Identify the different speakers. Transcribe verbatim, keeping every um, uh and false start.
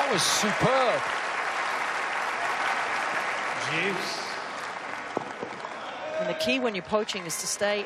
Speaker 1: That was superb.
Speaker 2: Juice.
Speaker 3: And the key when you're poaching is to stay